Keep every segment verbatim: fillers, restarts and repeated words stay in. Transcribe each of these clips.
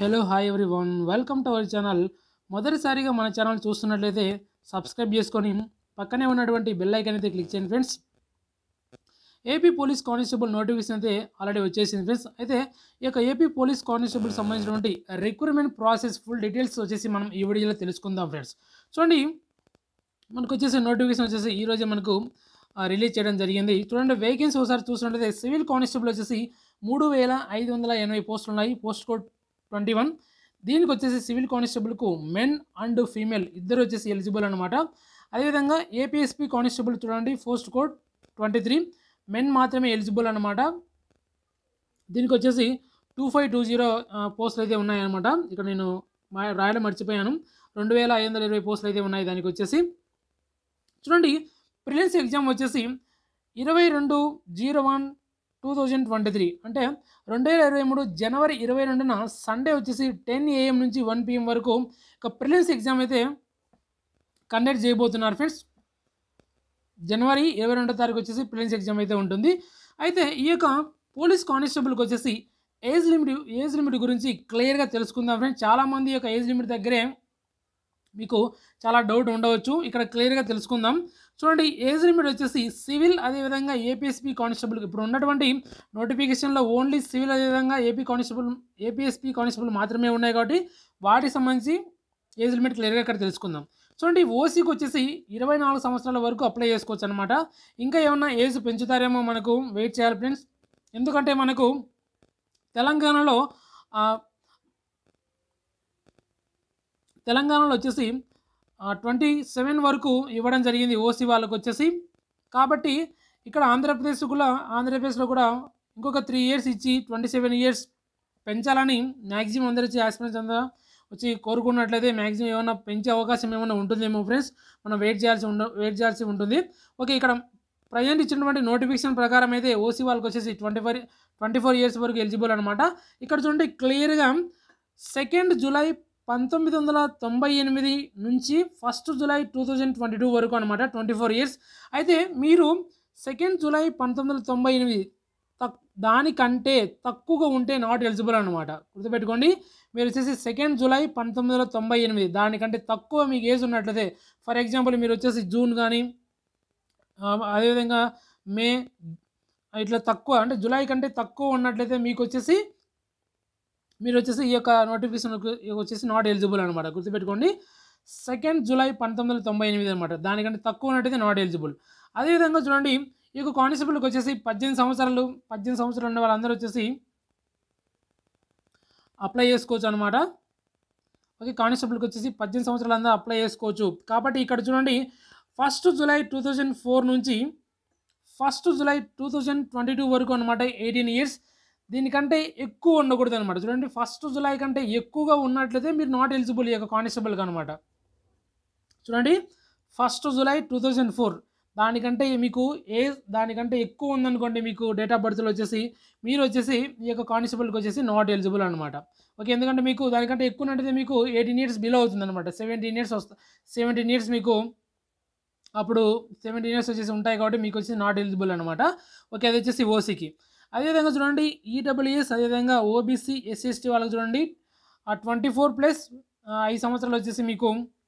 Hello hi everyone welcome to our channel. మొదటిసారిగా మన channel చూస్తున్నట్లయితే సబ్స్క్రైబ్ చేసుకొని పక్కనే ఉన్నటువంటి బెల్ ఐకాన్ అయితే క్లిక్ చేయండి friends. AP police constable notification అయితే ఆల్రెడీ వచ్చేసింది ఫ్రెండ్స్. అయితే ఈ యొక్క ఏపీ పోలీస్ కానిస్టేబుల్ సంబంధించినటువంటి రిక్రూట్మెంట్ ప్రాసెస్ ఫుల్ డీటెయిల్స్ వచ్చేసి మనం ఈ వీడియోలో తెలుసుకుందాం ఫ్రెండ్స్. చూడండి, మనకు వచ్చేసి నోటిఫికేషన్ వచ్చేసి ఈరోజే మనకు రిలీజ్ చేయడం జరిగింది. చూడండి, వేకెన్సీ ఒకసారి చూసినట్లయితే సివిల్ కానిస్టేబుల్ వచ్చేసి మూడు వేల ఐదు వందల ఎనభై పోస్టులు ఉన్నాయి. Post code twenty one. దీనికి వచ్చేసి సివిల్ కానిస్టేబుల్కు మెన్ అండ్ ఫీమేల్ ఇద్దరు వచ్చేసి ఎలిజిబుల్ అనమాట. అదేవిధంగా ఏపీఎస్పీ కానిస్టేబుల్ చూడండి, post code twenty three. Men మాత్రమే ఎలిజిబుల్ అనమాట. దీనికి వచ్చేసి టూ ఫైవ్ టూ జీరో పోస్టులు అయితే ఉన్నాయన్నమాట. ఇక్కడ నేను రాయడం మర్చిపోయాను. రెండు వేల ఐదు వందల ఇరవై పోస్టులు అయితే ఉన్నాయి. దానికి వచ్చేసి చూడండి, ప్రిలిమ్స్ ఎగ్జామ్ వచ్చేసి ఇరవై రెండు zero one two thousand twenty three అంటే రెండు వేల ఇరవై మూడు జనవరి ఇరవై రెండున సండే వచ్చేసి టెన్ ఏఎం నుంచి వన్ పిఎం వరకు ఒక ప్రిలిమ్స్ ఎగ్జామ్ అయితే కండక్ట్ చేయబోతున్నారు ఫ్రెండ్స్. జనవరి ఇరవై రెండో తారీఖు వచ్చేసి ప్రిలిమ్స్ ఎగ్జామ్ అయితే ఉంటుంది. అయితే ఈ యొక్క పోలీస్ కానిస్టేబుల్కి వచ్చేసి ఏజ్ లిమిట్ ఏజ్ లిమిట్ గురించి క్లియర్గా తెలుసుకుందాం ఫ్రెండ్స్. చాలామంది యొక్క ఏజ్ లిమిట్ దగ్గరే మీకు చాలా డౌట్ ఉండవచ్చు. ఇక్కడ క్లియర్గా తెలుసుకుందాం. చూడండి, ఏజ్ లిమిట్ వచ్చేసి సివిల్ అదేవిధంగా ఏపీఎస్పీ కానిస్టేబుల్ ఇప్పుడు ఉన్నటువంటి నోటిఫికేషన్లో ఓన్లీ సివిల్ అదేవిధంగా ఏపీ కానిస్టేబుల్ ఏపీఎస్పీ కానిస్టేబుల్ మాత్రమే ఉన్నాయి కాబట్టి వాటికి సంబంధించి ఏజ్ లిమిట్ క్లియర్గా ఇక్కడ తెలుసుకుందాం. చూడండి, ఓసీకి వచ్చేసి ఇరవై నాలుగు సంవత్సరాల వరకు అప్లై చేసుకోవచ్చు అనమాట. ఇంకా ఏమన్నా ఏజ్ పెంచుతారేమో మనకు వెయిట్ చేయాలి ఫ్రెండ్స్. ఎందుకంటే మనకు తెలంగాణలో తెలంగాణలో వచ్చేసి ట్వంటీ సెవెన్ వరకు ఇవ్వడం జరిగింది ఓసీ వాళ్ళకు వచ్చేసి. కాబట్టి ఇక్కడ ఆంధ్రప్రదేశ్ కూడా ఆంధ్రప్రదేశ్లో కూడా ఇంకొక త్రీ ఇయర్స్ ఇచ్చి ట్వంటీ సెవెన్ ఇయర్స్ పెంచాలని మ్యాక్సిమం అందరూ వచ్చి ఆస్పిరెంట్స్ అంతా వచ్చి కోరుకున్నట్లయితే మ్యాక్సిమం ఏమైనా పెంచే అవకాశం ఏమైనా ఉంటుందేమో ఫ్రెండ్స్. మనం వెయిట్ చేయాల్సి ఉండ వెయిట్ చేయాల్సి ఉంటుంది. ఓకే, ఇక్కడ ప్రజెంట్ ఇచ్చినటువంటి నోటిఫికేషన్ ప్రకారం అయితే ఓసీ వాళ్ళకి వచ్చేసి twenty four twenty four years వరకు ఎలిజిబుల్ అనమాట. ఇక్కడ చూడండి క్లియర్గా సెకండ్ జూలై పంతొమ్మిది వందల తొంభై ఎనిమిది నుంచి first July two thousand twenty two వరకు అనమాట, ట్వంటీ ఫోర్ ఇయర్స్. అయితే మీరు సెకండ్ జూలై పంతొమ్మిది వందల తొంభై ఎనిమిది తక్ దానికంటే తక్కువగా ఉంటే నాట్ ఎలిజిబుల్ అనమాట. గుర్తుపెట్టుకోండి, మీరు వచ్చేసి సెకండ్ జూలై పంతొమ్మిది వందల తొంభై ఎనిమిది దానికంటే తక్కువ మీకు ఏజ్ ఉన్నట్లయితే, ఫర్ ఎగ్జాంపుల్ మీరు వచ్చేసి జూన్ కానీ అదేవిధంగా మే ఇట్లా తక్కువ అంటే జూలై కంటే తక్కువ ఉన్నట్లయితే మీకు వచ్చేసి మీరు వచ్చేసి ఈ యొక్క నోటిఫికేషన్ వచ్చేసి నాట్ ఎలిజిబుల్ అనమాట. గుర్తుపెట్టుకోండి, సెకండ్ జూలై పంతొమ్మిది వందల తొంభై ఎనిమిది అనమాట. దానికంటే తక్కువ ఉన్నట్టయితే నాట్ ఎలిజిబుల్. అదేవిధంగా చూడండి, ఈ యొక్క కానిస్టేబుల్కి వచ్చేసి పద్దెనిమిది సంవత్సరాలు పద్దెనిమిది సంవత్సరాలు ఉన్న వాళ్ళందరూ వచ్చేసి అప్లై చేసుకోవచ్చు అనమాట. ఓకే, కానిస్టేబుల్కి వచ్చేసి పద్దెనిమిది సంవత్సరాలు అందరూ అప్లై చేసుకోవచ్చు. కాబట్టి ఇక్కడ చూడండి, first July two thousand four నుంచి first July two thousand twenty two వరకు అనమాట, ఎయిటీన్ ఇయర్స్. దీనికంటే ఎక్కువ ఉండకూడదు అనమాట. చూడండి, ఫస్ట్ జూలై కంటే ఎక్కువగా ఉన్నట్లయితే మీరు నాట్ ఎలిజిబుల్ ఈ యొక్క కానిస్టేబుల్కి అనమాట. చూడండి, first July two thousand four దానికంటే మీకు ఏ దానికంటే ఎక్కువ ఉందనుకోండి, మీకు డేట్ ఆఫ్ బర్త్లో వచ్చేసి మీరు వచ్చేసి ఈ యొక్క కానిస్టేబుల్కి వచ్చేసి నాట్ ఎలిజిబుల్ అనమాట. ఓకే, ఎందుకంటే మీకు దానికంటే ఎక్కువ ఉన్నట్టయితే మీకు ఎయిటీన్ ఇయర్స్ బిలో అవుతుంది అనమాట. సెవెంటీన్ ఇయర్స్ వస్తా సెవెంటీన్ ఇయర్స్ మీకు అప్పుడు సెవెంటీన్ ఇయర్స్ వచ్చేసి ఉంటాయి కాబట్టి మీకు వచ్చి నాట్ ఎలిజిబుల్ అనమాట. ఓకే, అది వచ్చేసి ఓసీకి. అదేవిధంగా చూడండి, ఈడబ్ల్యూఎస్ అదేవిధంగా ఓబీసీ ఎస్సీ ఎస్టీ వాళ్ళకి చూడండి ఆ ట్వంటీ ఫోర్ ప్లస్ ఐదు సంవత్సరాలు వచ్చేసి మీకు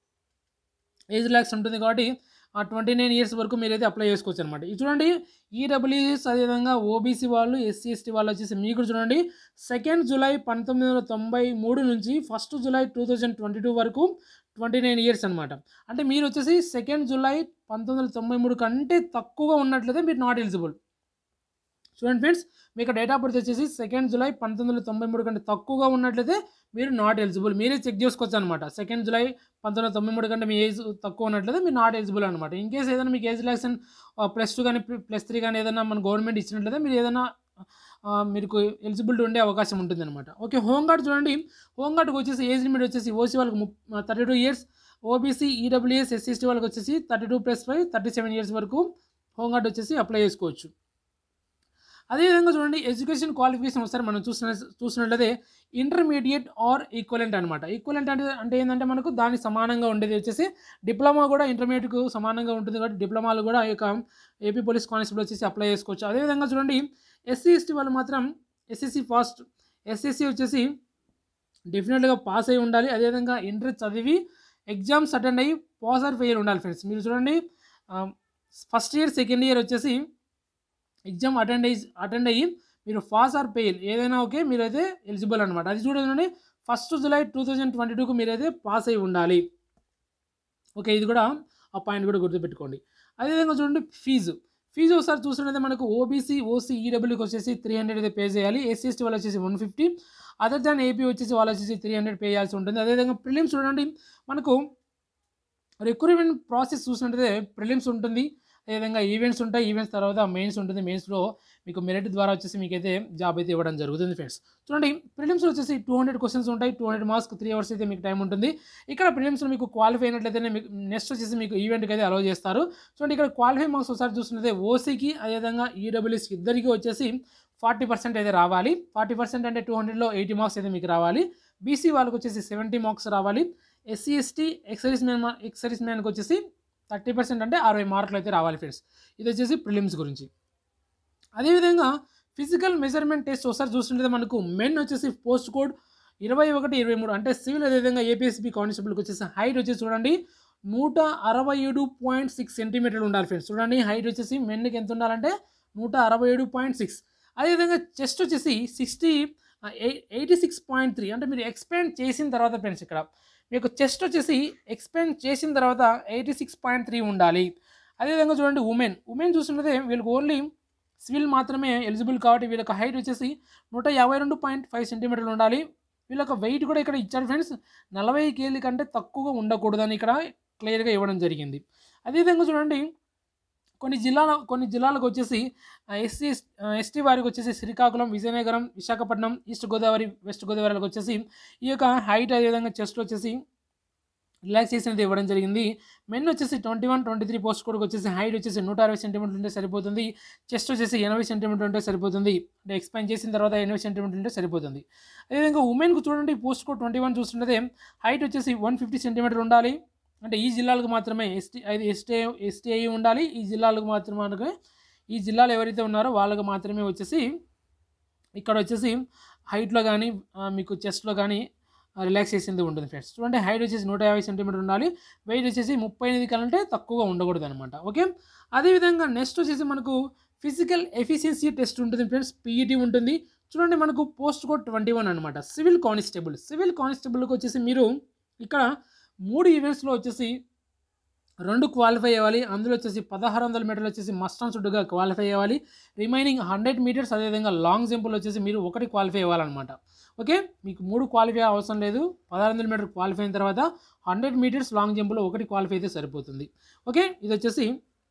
ఏజ్ రిలాక్స్ ఉంటుంది కాబట్టి ఆ ట్వంటీ నైన్ ఇయర్స్ వరకు మీరైతే అప్లై చేసుకోవచ్చు అనమాట. ఇది చూడండి, ఈడబ్ల్యూఎస్ అదేవిధంగా ఓబీసీ వాళ్ళు ఎస్సీ ఎస్టీ వాళ్ళు వచ్చేసి మీకు చూడండి సెకండ్ జూలై పంతొమ్మిది వందల తొంభై మూడు నుంచి first July two thousand twenty two వరకు ట్వంటీ నైన్ ఇయర్స్ అనమాట. అంటే మీరు వచ్చేసి సెకండ్ జూలై పంతొమ్మిది వందల తొంభై మూడు కంటే తక్కువగా ఉన్నట్లయితే మీరు నాట్ ఎలిజిబుల్. చూడండి ఫ్రెండ్స్, మీకు డేట్ ఆఫ్ బర్త్ వచ్చేసి సెకండ్ జూలై పంతొమ్మిది వందల తొంభై మూడు కంటే తక్కువగా ఉన్నట్లయితే మీరు నాట్ ఎలిజిబుల్. మీరే చెక్ చేసుకోవచ్చు అనమాట. సెకండ్ జూలై పంతొమ్మిది వందల తొంభై మూడు కంటే మీ ఏజ్ తక్కువ ఉన్నట్లయితే మీరు నాట్ ఎలిజిబుల్ అనమాట. ఇన్ కేసు ఏదైనా మీకు ఏజ్ రిలాక్సేషన్ ప్లస్ టూ కానీ ప్లస్ త్రీ కానీ ఏదైనా మన గవర్నమెంట్ ఇచ్చినట్లయితే మీరు ఏదైనా మీకు ఎలిజిబిలిటీ ఉండే అవకాశం ఉంటుంది అనమాట. ఓకే, హోంగార్డ్ చూడండి, హోంగార్డ్కి వచ్చేసి ఏజ్ లిమిట్ వచ్చేసి ఓసీ వాళ్ళకి thirty two years, OBC EWS SC ST వాళ్ళకి వచ్చేసి thirty two plus five thirty seven years వరకు హోంగార్డ్ వచ్చేసి అప్లై చేసుకోవచ్చు. అదేవిధంగా చూడండి, ఎడ్యుకేషన్ క్వాలిఫికేషన్ ఒకసారి మనం చూసిన చూసినట్లయితే ఇంటర్మీడియట్ ఆర్ ఈక్వలెంట్ అనమాట. ఈక్వలెంట్ అంటే అంటే ఏంటంటే మనకు దానికి సమానంగా ఉండేది వచ్చేసి డిప్లొమా కూడా ఇంటర్మీడియట్కు సమానంగా ఉంటుంది కాబట్టి డిప్లొమాలు కూడా ఈ యొక్క ఏపీ పోలీస్ కానిస్టేబుల్ వచ్చేసి అప్లై చేసుకోవచ్చు. అదేవిధంగా చూడండి, ఎస్సీ ఎస్టీ వాళ్ళు మాత్రం ఎస్ఎస్సి ఫాస్ట్ ఎస్ఎస్సి వచ్చేసి డెఫినెట్‌గా పాస్ అయ్యి ఉండాలి. అదేవిధంగా ఇంటర్ చదివి ఎగ్జామ్స్ అటెండ్ అయ్యి పాస్ ఆర్ ఫెయిల్ ఉండాలి ఫ్రెండ్స్. మీరు చూడండి ah, first year, second year వచ్చేసి ఎగ్జామ్ అటెండ్ అయ్యి అటెండ్ అయ్యి మీరు పాస్ ఆర్ ఫెయిల్ ఏదైనా ఓకే మీరైతే ఎలిజిబుల్ అనమాట. అది చూడండి first July two thousand twenty టూకి మీరైతే పాస్ అయ్యి ఉండాలి. ఓకే, ఇది కూడా ఆ పాయింట్ కూడా గుర్తుపెట్టుకోండి. అదేవిధంగా చూడండి ఫీజు ఫీజు ఒకసారి చూసినట్లయితే మనకు ఓబీసీ, ఓసీ, ఈడబ్ల్యూకి వచ్చేసి త్రీ హండ్రెడ్ అయితే పే చేయాలి. ఎస్సీ ఎస్టీ వాళ్ళు వచ్చేసి one fifty, other than AP వచ్చేసి వాళ్ళు వచ్చేసి త్రీ హండ్రెడ్ పే చేయాల్సి ఉంటుంది. అదేవిధంగా ప్రిలిమ్స్ చూడండి మనకు రిక్రూట్మెంట్ ప్రాసెస్ చూసినట్టయితే ప్రిలిమ్స్ ఉంటుంది, అదేవిధంగా ఈవెంట్స్ ఉంటాయి, ఈవెంట్స్ తర్వాత మెయిన్స్ ఉంటుంది. మెయిన్స్లో మీకు మెరిట్ ద్వారా వచ్చేసి మీకైతే జాబ్ అయితే ఇవ్వడం జరుగుతుంది ఫ్రెండ్స్. చూడండి ప్రిలిమ్స్లో వచ్చేసి టూ హండ్రెడ్ క్వశ్చన్స్ ఉంటాయి, two hundred marks three hours అయితే మీకు టైం ఉంటుంది. ఇక్కడ ప్రిలిమ్స్లో మీకు క్వాలిఫై అయినట్లయితేనే మీకు నెక్స్ట్ వచ్చేసి మీకు ఈవెంట్కి అయితే అలౌ చేస్తారు. చూడండి ఇక్కడ క్వాలిఫై మార్క్స్ ఒకసారి చూసినట్లయితే ఓసీకి అదేవిధంగా ఈడబ్ల్యూఎస్కి ఇద్దరికి వచ్చేసి ఫార్టీ పర్సెంట్ అయితే రావాలి. ఫార్టీ పర్సెంట్ అంటే టూ హండ్రెడ్లో ఎయిటీ మార్క్స్ అయితే మీకు రావాలి. బీసీ వాళ్ళకి వచ్చేసి సెవెంటీ మార్క్స్ రావాలి. SC ST excise man excise మ్యాన్కి వచ్చేసి థర్టీ పర్సెంట్ అంటే అరవై మార్కులు అయితే రావాలి ఫ్రెండ్స్. ఇది వచ్చేసి ప్రిలిమ్స్ గురించి. అదేవిధంగా ఫిజికల్ మెజర్మెంట్ టెస్ట్ ఒకసారి చూస్తుంటే మనకు మెన్ వచ్చేసి పోస్ట్ కోడ్ ఇరవై ఒకటి ఇరవై మూడు అంటే సివిల్, అదేవిధంగా ఏపీఎస్పీ కానిస్టేబుల్కి వచ్చేసి హైట్ వచ్చేసి చూడండి నూట అరవై ఏడు పాయింట్ సిక్స్ సెంటీమీటర్లు ఉండాలి ఫ్రెండ్స్. చూడండి హైట్ వచ్చేసి మెన్కి ఎంత ఉండాలంటే నూట అరవై ఏడు పాయింట్ సిక్స్. అదేవిధంగా చెస్ట్ వచ్చేసి sixty eighty six point three అంటే మీరు ఎక్స్పాండ్ చేసిన తర్వాత ఫ్రెండ్స్ ఇక్కడ మీకు చెస్ట్ వచ్చేసి ఎక్స్పాండ్ చేసిన తర్వాత ఎయిటీ సిక్స్ పాయింట్ త్రీ ఉండాలి. అదేవిధంగా చూడండి ఉమెన్ ఉమెన్ చూసినట్లయితే వీళ్ళకి ఓన్లీ సివిల్ మాత్రమే ఎలిజిబుల్ కాబట్టి వీళ్ళకి హైట్ వచ్చేసి నూట యాభై రెండు పాయింట్ ఫైవ్ సెంటీమీటర్లు ఉండాలి. వీళ్ళకి వెయిట్ కూడా ఇక్కడ ఇచ్చారు ఫ్రెండ్స్, నలభై కేజీ కంటే తక్కువగా ఉండకూడదని ఇక్కడ క్లియర్గా ఇవ్వడం జరిగింది. అదేవిధంగా చూడండి కొన్ని జిల్లాల కొన్ని జిల్లాలకు వచ్చేసి ఎస్సీ ఎస్టీ వారికి వచ్చేసి శ్రీకాకుళం, విజయనగరం, విశాఖపట్నం, ఈస్ట్ గోదావరి, వెస్ట్ గోదావరికి వచ్చేసి ఈ యొక్క హైట్ అదేవిధంగా చెస్ట్ వచ్చేసి రిలాక్సేషన్ అయితే ఇవ్వడం జరిగింది. మెన్ వచ్చేసి twenty one twenty three post కోడ్కి వచ్చేసి హైట్ వచ్చేసి నూట అరవై సెంటీమీటర్లు ఉంటే సరిపోతుంది. చెస్ట్ వచ్చేసి ఎనభై సెంటీమీటర్లు ఉంటే సరిపోతుంది. అంటే ఎక్స్పాండ్ చేసిన తర్వాత ఎనభై సెంటీమీటర్లు ఉంటే సరిపోతుంది. అదేవిధంగా ఉమెన్కు చూడండి పోస్ట్ కోడ్ ట్వంటీ వన్ చూస్తుంటే హైట్ వచ్చేసి వన్ ఫిఫ్టీ సెంటీమీటర్ ఉండాలి. అంటే ఈ జిల్లాలకు మాత్రమే ఎస్టీ అది ఎస్టీ ఎస్టీ అయ్యి ఉండాలి. ఈ జిల్లాలకు మాత్రమే ఈ జిల్లాలు ఎవరైతే ఉన్నారో వాళ్ళకు మాత్రమే వచ్చేసి ఇక్కడ వచ్చేసి హైట్లో కానీ మీకు చెస్ట్లో కానీ రిలాక్సేషన్ ఉంటుంది ఫ్రెండ్స్. చూడండి హైట్ వచ్చేసి నూట యాభై సెంటీమీటర్ ఉండాలి. వెయిట్ వచ్చేసి ముప్పై ఎనిమిది కంటే తక్కువగా ఉండకూడదు అనమాట. ఓకే, అదేవిధంగా నెక్స్ట్ వచ్చేసి మనకు ఫిజికల్ ఎఫిషియన్సీ టెస్ట్ ఉంటుంది ఫ్రెండ్స్, పీఈటీ ఉంటుంది. చూడండి మనకు పోస్ట్ కోడ్ ట్వంటీ వన్ అనమాట సివిల్ కానిస్టేబుల్. సివిల్ కానిస్టేబుల్కి వచ్చేసి మీరు ఇక్కడ మూడు ఈవెంట్స్లో వచ్చేసి రెండు క్వాలిఫై అవ్వాలి. అందులో వచ్చేసి పదహారు వందల మీటర్లు వచ్చేసి మస్ట్ అండ్ షుడ్గా క్వాలిఫై అవ్వాలి. రిమైనింగ్ హండ్రెడ్ మీటర్స్ అదేవిధంగా లాంగ్ జంపులు వచ్చేసి మీరు ఒకటి క్వాలిఫై అవ్వాలన్నమాట. ఓకే, మీకు మూడు క్వాలిఫై అవసరం లేదు. పదహారు వందల మీటర్ క్వాలిఫై అయిన తర్వాత హండ్రెడ్ మీటర్స్ లాంగ్ జంపులో ఒకటి క్వాలిఫై అయితే సరిపోతుంది. ఓకే, ఇది వచ్చేసి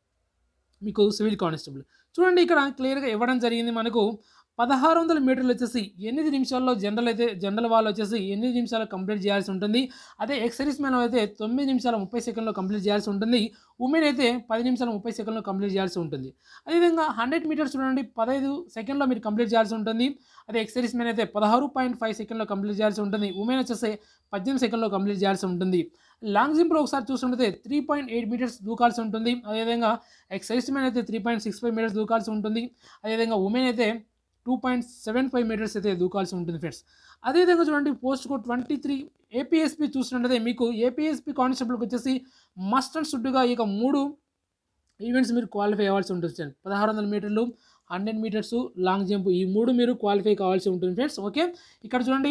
మీకు సివిల్ కానిస్టేబుల్. చూడండి ఇక్కడ క్లియర్గా ఇవ్వడం జరిగింది. మనకు పదహారు వందల మీటర్లు వచ్చేసి ఎనిమిది నిమిషాల్లో జనరల్ అయితే జనరల్ వాళ్ళు వచ్చేసి ఎనిమిది నిమిషాలు కంప్లీట్ చేయాల్సి ఉంటుంది. అదే ఎక్సర్సైజ్ మ్యాన్ అయితే తొమ్మిది నిమిషాల ముప్పై సెకండ్లో కంప్లీట్ చేయాల్సి ఉంటుంది. ఉమెన్ అయితే పది నిమిషాల ముప్పై సెకండ్లో కంప్లీట్ చేయాల్సి ఉంటుంది. అదేవిధంగా హండ్రెడ్ మీటర్స్ చూడండి పదహైదు సెకండ్లో మీరు కంప్లీట్ చేయాల్సి ఉంటుంది. అదే ఎక్సర్సైజ్ మ్యాన్ అయితే పదహారు పాయింట్ ఫైవ్ సెకండ్లో కంప్లీట్ చేయాల్సి ఉంటుంది. ఉమెన్ వచ్చేసి పద్దెనిమిది సెకండ్లో కంప్లీట్ చేయాల్సి ఉంటుంది. లాంగ్ జంప్లో ఒకసారి చూస్తుంటే త్రీ పాయింట్ ఎయిట్ మీటర్స్ దూకాల్సి ఉంటుంది. అదేవిధంగా ఎక్సర్సైజ్ మ్యాన్ అయితే three point six five metres దూకాల్సి ఉంటుంది. అదేవిధంగా ఉమెన్ అయితే two point seven five metres అయితే దూకాల్సి ఉంటుంది ఫ్రెండ్స్. అదేవిధంగా చూడండి post code twenty three APSP చూసినట్లయితే మీకు ఏపీఎస్పీ కానిస్టేబుల్కి వచ్చేసి మస్ట్ అండ్ షుడ్గా ఇక మూడు ఈవెంట్స్ మీరు క్వాలిఫై అవ్వాల్సి ఉంటుంది ఫ్రెండ్స్. పదహారు వందల మీటర్లు, హండ్రెడ్ మీటర్స్, లాంగ్ జంప్ ఈ మూడు మీరు క్వాలిఫై కావాల్సి ఉంటుంది ఫ్రెండ్స్. ఓకే, ఇక్కడ చూడండి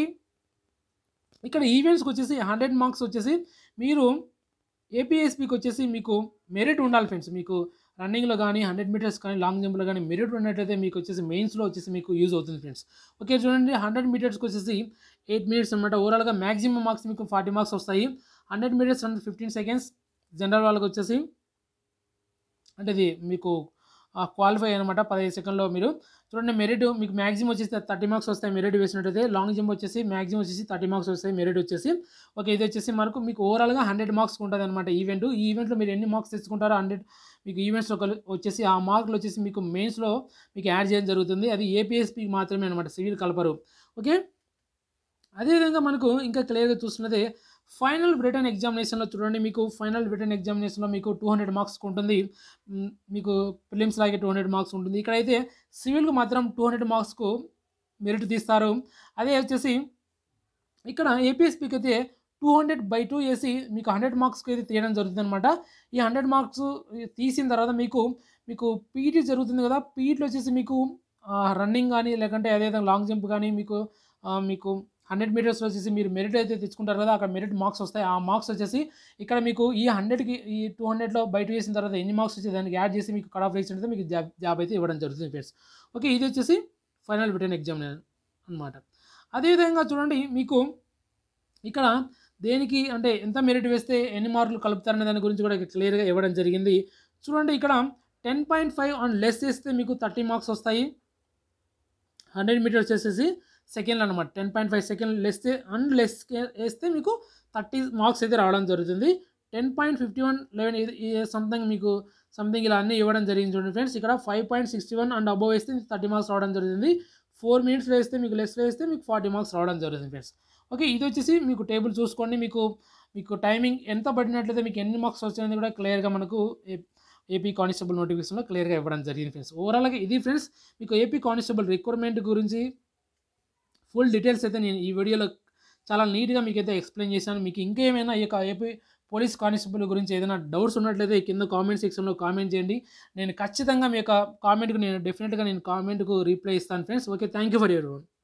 ఇక్కడ ఈవెంట్స్కి వచ్చేసి హండ్రెడ్ మార్క్స్ వచ్చేసి మీరు ఏపీఎస్పీకి వచ్చేసి మీకు మెరిట్ ఉండాలి ఫ్రెండ్స్. మీకు రన్నింగ్లో కానీ హండ్రెడ్ మీటర్స్ కానీ లాంగ్ జంప్లో కానీ మెరిట్ ఉన్నట్లయితే మీకు వచ్చేసి మెయిన్స్లో వచ్చేసి మీకు యూజ్ అవుతుంది ఫ్రెండ్స్. ఓకే, చూడండి హండ్రెడ్ మీటర్స్కి వచ్చేసి ఎయిట్ మినిట్స్ అనమాట. ఓవరాల్గా మ్యాక్సిమం మార్క్స్ మీకు ఫార్టీ మార్క్స్ వస్తాయి. హండ్రెడ్ మీటర్స్ అంటే ఫిఫ్టీన్ సెకండ్స్. జనరల్ వాళ్ళకి వచ్చేసి అంటే ఇది మీకు క్వాలిఫై అనమాట పదిహేను సెకండ్లో మీరు చూడండి. మెరిట్ మీకు మ్యాక్సిమం వచ్చేసి థర్టీ మార్క్స్ వస్తాయి మెరిట్ వేసినట్టయితే. లాంగ్ జంప్ వచ్చేసి మ్యాక్సిమం వచ్చేసి థర్టీ మార్క్స్ వస్తాయి మెరిట్ వచ్చేసి. ఓకే, ఇది వచ్చేసి మనకు మీకు ఓవరాల్గా హండ్రెడ్ మార్క్స్ ఉంటుంది అనమాట ఈవెంట్. ఈ ఈవెంట్లో మీరు ఎన్ని మార్క్స్ తెచ్చుకుంటారో హండ్రెడ్ మీకు ఈవెంట్స్లో వచ్చేసి ఆ మార్కులు వచ్చేసి మీకు మెయిన్స్లో మీకు యాడ్ చేయడం జరుగుతుంది. అది ఏపీఎస్పీకి మాత్రమే అనమాట, సివిల్ కలపరు. ఓకే, అదేవిధంగా మనకు ఇంకా క్లియర్గా చూస్తున్నది ఫైనల్ రిటర్న్ ఎగ్జామినేషన్లో చూడండి. మీకు ఫైనల్ రిటర్న్ ఎగ్జామినేషన్లో మీకు టూ హండ్రెడ్ మార్క్స్ ఉంటుంది. మీకు ప్రిలిమ్స్ లాగే టూ హండ్రెడ్ మార్క్స్ ఉంటుంది. ఇక్కడైతే సివిల్కి మాత్రం టూ హండ్రెడ్ మార్క్స్కు మెరిట్ తీస్తారు. అదే వచ్చేసి ఇక్కడ ఏపీఎస్పీకి అయితే టూ హండ్రెడ్ బై టూ వేసి మీకు హండ్రెడ్ మార్క్స్కి అయితే తీయడం జరుగుతుంది అనమాట. ఈ హండ్రెడ్ మార్క్స్ తీసిన తర్వాత మీకు మీకు పీఈటీ జరుగుతుంది కదా, పీఈటీలో వచ్చేసి మీకు రన్నింగ్ కానీ లేకంటే అదేవిధంగా లాంగ్ జంప్ కానీ మీకు ఆ, మీకు హండ్రెడ్ మీటర్స్లో వచ్చేసి మీరు మెరిట్ అయితే తెచ్చుకుంటారు కదా, అక్కడ మెరిట్ మార్క్స్ వస్తాయి. ఆ మార్క్స్ వచ్చేసి ఇక్కడ మీకు ఈ హండ్రెడ్కి ఈ టూ హండ్రెడ్లో బయట వేసిన తర్వాత ఎన్ని మార్క్స్ వచ్చి దానికి యాడ్ చేసి మీకు కట్ ఆఫ్ రేట్స్ ఉంటుంది, మీకు జాబ్ జాబ్ అయితే ఇవ్వడం జరుగుతుంది ఫ్రెండ్స్. ఓకే, ఇది వచ్చేసి ఫైనల్ రిటర్న్ ఎగ్జామ్ అనమాట. అదేవిధంగా చూడండి మీకు ఇక్కడ దేనికి అంటే ఎంత మెరిట్ వేస్తే ఎన్ని మార్కులు కలుపుతారనే దాని గురించి కూడా క్లియర్గా ఇవ్వడం జరిగింది. చూడండి ఇక్కడ ten point five and less వేస్తే మీకు థర్టీ మార్క్స్ వస్తాయి. హండ్రెడ్ మీటర్స్ వచ్చేసేసి సెకండ్లు అనమాట. Ten point five second less and less వేస్తే మీకు థర్టీ మార్క్స్ అయితే రావడం జరుగుతుంది. Ten point fifty one eleven something మీకు సంథింగ్ ఇలా అన్నీ ఇవ్వడం జరిగింది చూడండి ఫ్రెండ్స్. ఇక్కడ five point sixty one and above వేస్తే థర్టీ మార్క్స్ రావడం జరుగుతుంది. ఫోర్ మినిట్స్ వేస్తే మీకు లెస్ వేస్తే మీకు ఫార్టీ మార్క్స్ రావడం జరుగుతుంది ఫ్రెండ్స్. ఓకే, ఇది వచ్చేసి మీకు టేబుల్ చూసుకోండి. మీకు మీకు టైమింగ్ ఎంత పడినట్లయితే మీకు ఎన్ని మార్క్స్ వచ్చాయని కూడా క్లియర్గా మనకు ఏపీ కానిస్టేబుల్ నోటిఫికేషన్లో క్లియర్గా ఇవ్వడం జరిగింది ఫ్రెండ్స్. ఓవరాల్గా ఇది ఫ్రెండ్స్ మీకు ఏపీ కానిస్టేబుల్ రిక్రూట్మెంట్ గురించి ఫుల్ డీటెయిల్స్ అయితే నేను ఈ వీడియోలో చాలా నీట్గా మీకు అయితే ఎక్స్ప్లెయిన్ చేశాను. మీకు ఇంకేమైనా ఈ యొక్క ఏపీ పోలీస్ కానిస్టేబుల్ గురించి ఏదైనా డౌట్స్ ఉన్నట్లయితే కింద కామెంట్ సెక్షన్లో కామెంట్ చేయండి. నేను ఖచ్చితంగా మీ యొక్క కామెంట్కు నేను డెఫినెట్గా నేను కామెంట్కు రిప్లై ఇస్తాను friends. Okay, thank you for your own.